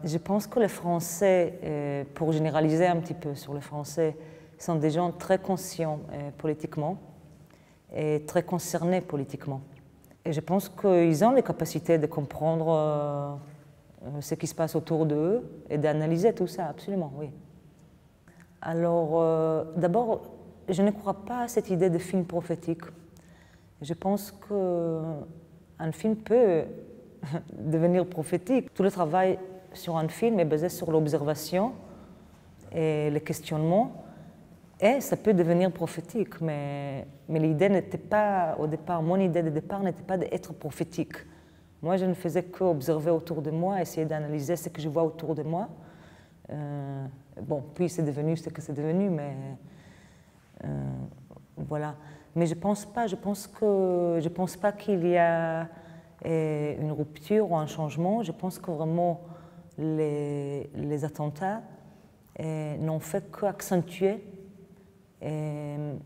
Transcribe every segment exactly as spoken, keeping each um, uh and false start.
Je pense que les Français, euh, pour généraliser un petit peu sur les Français, sont des gens très conscients euh, politiquement et très concernés politiquement. Et je pense qu'ils ont les capacités de comprendre euh, ce qui se passe autour d'eux et d'analyser tout ça, absolument, oui. Alors, euh, d'abord, je ne crois pas à cette idée de film prophétique. Je pense qu'un film peut devenir prophétique. Tout le travail sur un film est basé sur l'observation et le questionnement, et ça peut devenir prophétique, mais, mais l'idée n'était pas, au départ, mon idée de départ n'était pas d'être prophétique. Moi, je ne faisais qu'observer autour de moi, essayer d'analyser ce que je vois autour de moi. Euh, bon, puis c'est devenu ce que c'est devenu, mais euh, voilà. Mais je pense pas, je pense que, je pense pas qu'il y a euh, une rupture ou un changement. Je pense que vraiment les, les attentats euh, n'ont fait qu'accentuer euh,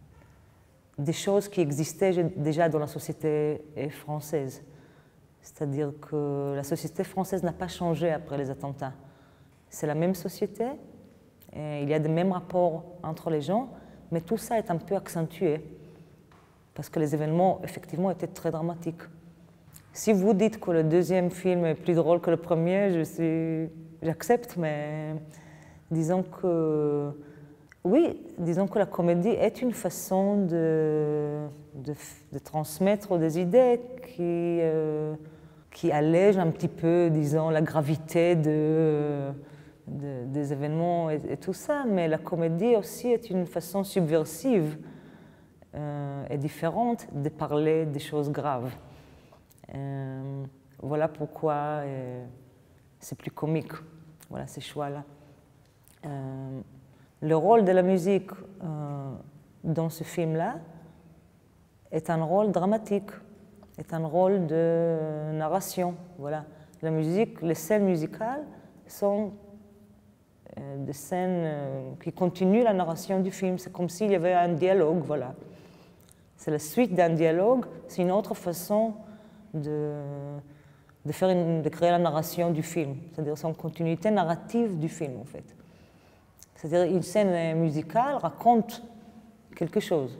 des choses qui existaient déjà dans la société française. C'est-à-dire que la société française n'a pas changé après les attentats. C'est la même société, et il y a les mêmes rapports entre les gens, mais tout ça est un peu accentué, parce que les événements, effectivement, étaient très dramatiques. Si vous dites que le deuxième film est plus drôle que le premier, je suis, j'accepte, mais disons que, oui, disons que la comédie est une façon de, de, de transmettre des idées qui, euh, qui allègent un petit peu, disons, la gravité de, de, des événements et, et tout ça, mais la comédie aussi est une façon subversive euh, et différente de parler des choses graves. Euh, voilà pourquoi euh, c'est plus comique, voilà ces choix-là. Euh, le rôle de la musique euh, dans ce film-là est un rôle dramatique, est un rôle de narration. Voilà. La musique, les scènes musicales sont euh, des scènes euh, qui continuent la narration du film. C'est comme s'il y avait un dialogue, voilà. C'est la suite d'un dialogue, c'est une autre façon de, de, faire une, de créer la narration du film. C'est-à-dire c'est une continuité narrative du film, en fait. C'est-à-dire une scène musicale raconte quelque chose.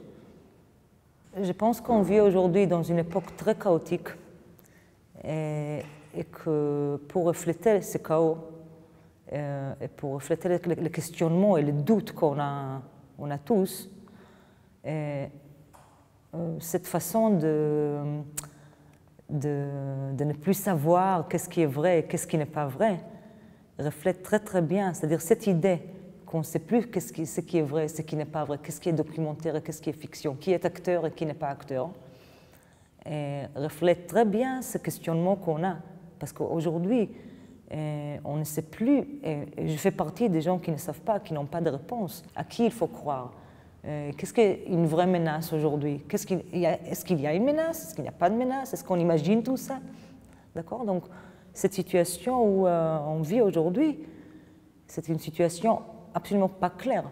Je pense qu'on vit aujourd'hui dans une époque très chaotique et, et que pour refléter ce chaos euh, et pour refléter le, le questionnement et les doutes qu'on a, on a tous, et, euh, cette façon de, de, de ne plus savoir qu'est-ce qui est vrai et qu'est-ce qui n'est pas vrai reflète très très bien, c'est-à-dire cette idée qu'on ne sait plus qu'est-ce qui, ce qui est vrai, ce qui n'est pas vrai, qu'est-ce qui est documentaire et qu'est-ce qui est fiction, qui est acteur et qui n'est pas acteur, et reflète très bien ce questionnement qu'on a. Parce qu'aujourd'hui, on ne sait plus, et je fais partie des gens qui ne savent pas, qui n'ont pas de réponse, à qui il faut croire. Qu'est-ce qu'est une vraie menace aujourd'hui? Est-ce qu'il y a une menace? Est-ce qu'il n'y a pas de menace? Est-ce qu'on imagine tout ça? D'accord? Donc, cette situation où euh, on vit aujourd'hui, c'est une situation absolument pas claire.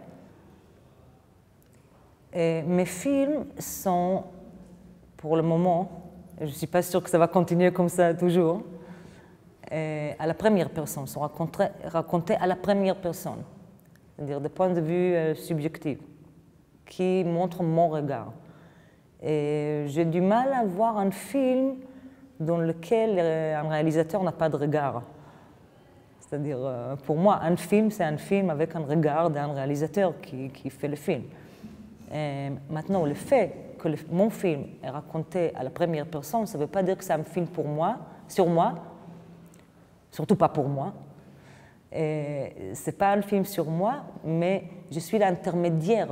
Et mes films sont, pour le moment, je ne suis pas sûre que ça va continuer comme ça toujours, et à la première personne, sont racontés, racontés à la première personne, c'est-à-dire de point de vue euh, subjectif, qui montre mon regard. Et j'ai du mal à voir un film dans lequel euh, un réalisateur n'a pas de regard. C'est-à-dire, pour moi, un film, c'est un film avec un regard d'un réalisateur qui, qui fait le film. Et maintenant, le fait que le, mon film est raconté à la première personne, ça ne veut pas dire que c'est un film pour moi, sur moi, surtout pas pour moi. Ce n'est pas un film sur moi, mais je suis l'intermédiaire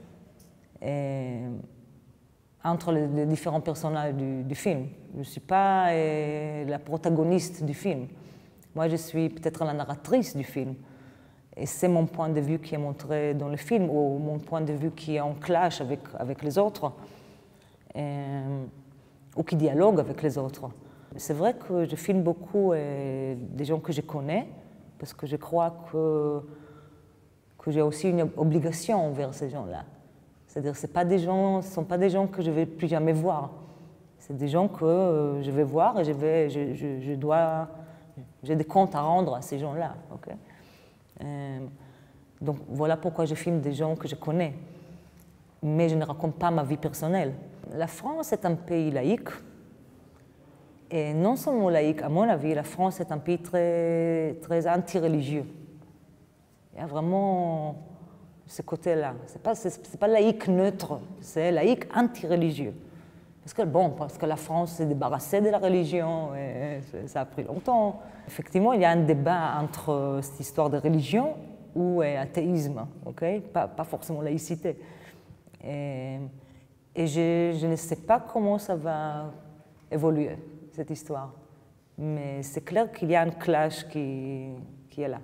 entre les, les différents personnages du, du film. Je ne suis pas euh, la protagoniste du film. Moi, je suis peut-être la narratrice du film. Et c'est mon point de vue qui est montré dans le film, ou mon point de vue qui est en clash avec, avec les autres, et, ou qui dialogue avec les autres. C'est vrai que je filme beaucoup euh, des gens que je connais, parce que je crois que, que j'ai aussi une obligation envers ces gens-là. C'est-à-dire que ce ne sont pas des gens que je ne vais plus jamais voir. C'est des gens que euh, je vais voir et je, vais, je, je, je dois... J'ai des comptes à rendre à ces gens-là. Okay? Euh, donc voilà pourquoi je filme des gens que je connais. Mais je ne raconte pas ma vie personnelle. La France est un pays laïque. Et non seulement laïque, à mon avis, la France est un pays très, très anti-religieux. Il y a vraiment ce côté-là. Ce n'est pas, c'est pas laïque neutre, c'est laïque anti-religieux. Parce que, bon, parce que la France s'est débarrassée de la religion, et ça a pris longtemps. Effectivement, il y a un débat entre cette histoire de religion ou athéisme, okay? pas, pas forcément laïcité. Et, et je, je ne sais pas comment ça va évoluer, cette histoire. Mais c'est clair qu'il y a un clash qui, qui est là.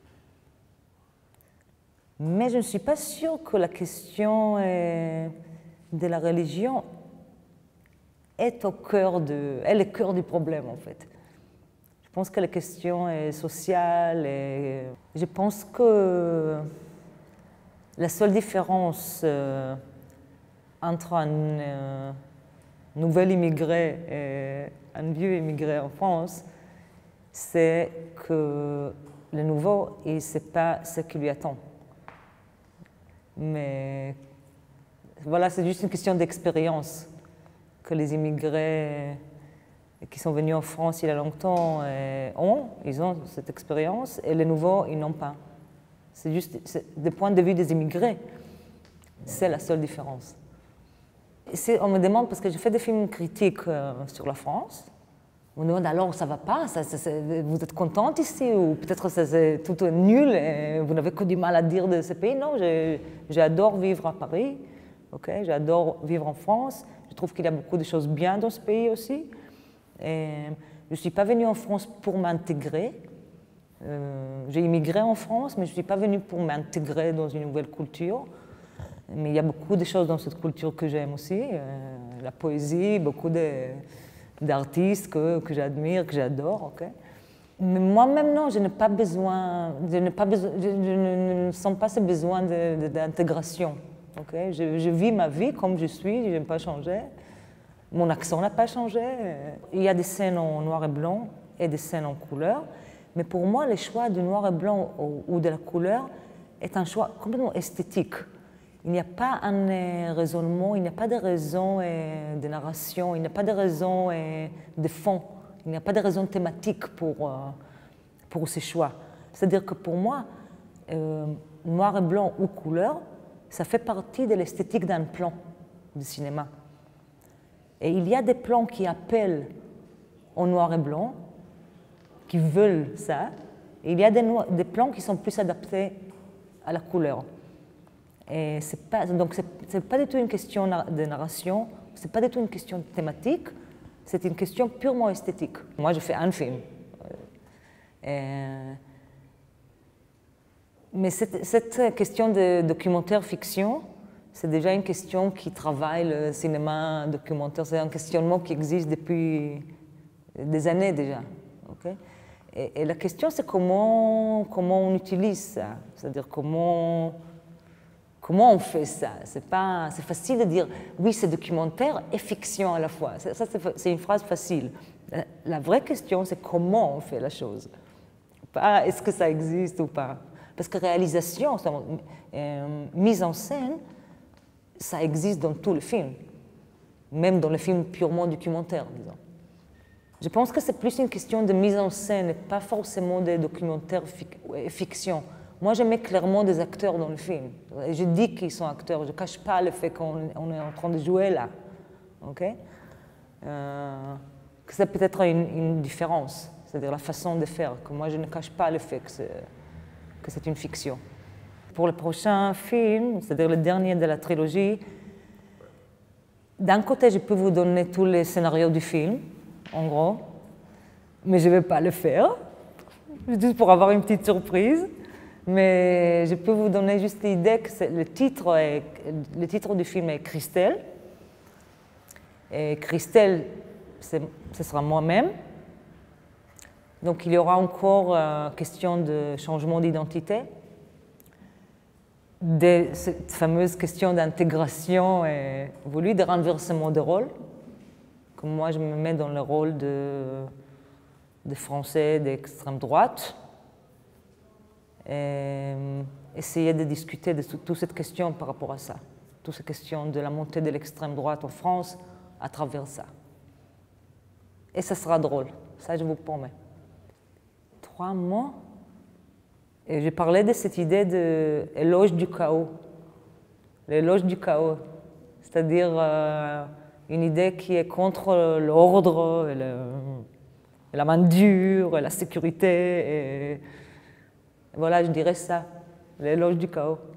Mais je ne suis pas sûre que la question est, de la religion est au cœur de, est le cœur du problème, en fait. Je pense que la question est sociale et je pense que la seule différence euh, entre un euh, nouvel immigré et un vieux immigré en France, c'est que le nouveau, il ne sait pas ce qui lui attend. Mais voilà, c'est juste une question d'expérience que les immigrés qui sont venus en France il y a longtemps ont. Ils ont cette expérience et les nouveaux, ils n'ont pas. C'est juste, du point de vue des immigrés, c'est la seule différence. Et on me demande, parce que j'ai fait des films critiques euh, sur la France, on me demande alors ça va pas, ça, ça, ça, vous êtes contente ici ou peut-être c'est tout nul et vous n'avez que du mal à dire de ce pays. Non, j'adore vivre à Paris, okay? J'adore vivre en France, je trouve qu'il y a beaucoup de choses bien dans ce pays aussi. Et je ne suis pas venue en France pour m'intégrer. Euh, j'ai immigré en France, mais je ne suis pas venue pour m'intégrer dans une nouvelle culture. Mais il y a beaucoup de choses dans cette culture que j'aime aussi, euh, la poésie, beaucoup d'artistes que, que j'admire, que j'adore. Okay? Mais moi-même, non, je n'ai pas besoin, je n'ai pas besoin, je, je ne sens pas ce besoin d'intégration. Okay? Je, je vis ma vie comme je suis, je n'ai pas changé. Mon accent n'a pas changé. Il y a des scènes en noir et blanc et des scènes en couleur. Mais pour moi, le choix du noir et blanc ou de la couleur est un choix complètement esthétique. Il n'y a pas un raisonnement, il n'y a pas de raison de narration, il n'y a pas de raison de fond, il n'y a pas de raison thématique pour, pour ces choix. C'est-à-dire que pour moi, euh, noir et blanc ou couleur, ça fait partie de l'esthétique d'un plan de cinéma. Et il y a des plans qui appellent au noir et blanc, qui veulent ça, et il y a des, des plans qui sont plus adaptés à la couleur. Et c'est pas, donc, ce n'est pas du tout une question de narration, ce n'est pas du tout une question thématique, c'est une question purement esthétique. Moi, je fais un film. Et, mais cette, cette question de documentaire fiction, c'est déjà une question qui travaille le cinéma documentaire, c'est un questionnement qui existe depuis des années déjà. Okay? Et, et la question, c'est comment, comment on utilise ça, c'est-à-dire comment... Comment on fait ça? C'est pas, c'est facile de dire oui, c'est documentaire et fiction à la fois. Ça, c'est une phrase facile. La vraie question, c'est comment on fait la chose. Pas est-ce que ça existe ou pas. Parce que réalisation, euh, mise en scène, ça existe dans tous les films, même dans les films purement documentaires, disons. Je pense que c'est plus une question de mise en scène et pas forcément de documentaire et fiction. Moi, je mets clairement des acteurs dans le film. Et je dis qu'ils sont acteurs. Je ne cache pas le fait qu'on est en train de jouer là. Okay? Euh, que c'est peut-être une, une différence, c'est-à-dire la façon de faire. Que moi, je ne cache pas le fait que c'est une fiction. Pour le prochain film, c'est-à-dire le dernier de la trilogie, d'un côté, je peux vous donner tous les scénarios du film, en gros, mais je ne vais pas le faire, juste pour avoir une petite surprise. Mais je peux vous donner juste l'idée que le titre, est, le titre du film est Christelle. Et Christelle, ce sera moi-même. Donc il y aura encore euh, question de changement d'identité, de cette fameuse question d'intégration et voulu, de renversement de rôle. Comme moi, je me mets dans le rôle de, des Français d'extrême droite. Et essayer de discuter de toute cette question par rapport à ça, toute cette question de la montée de l'extrême droite en France à travers ça. Et ça sera drôle, ça je vous promets. Trois mots, et j'ai parlé de cette idée de l'éloge du chaos, l'éloge du chaos, c'est-à-dire euh, une idée qui est contre l'ordre, et le, et la main dure, et la sécurité, et voilà, je dirais ça, l'éloge du chaos.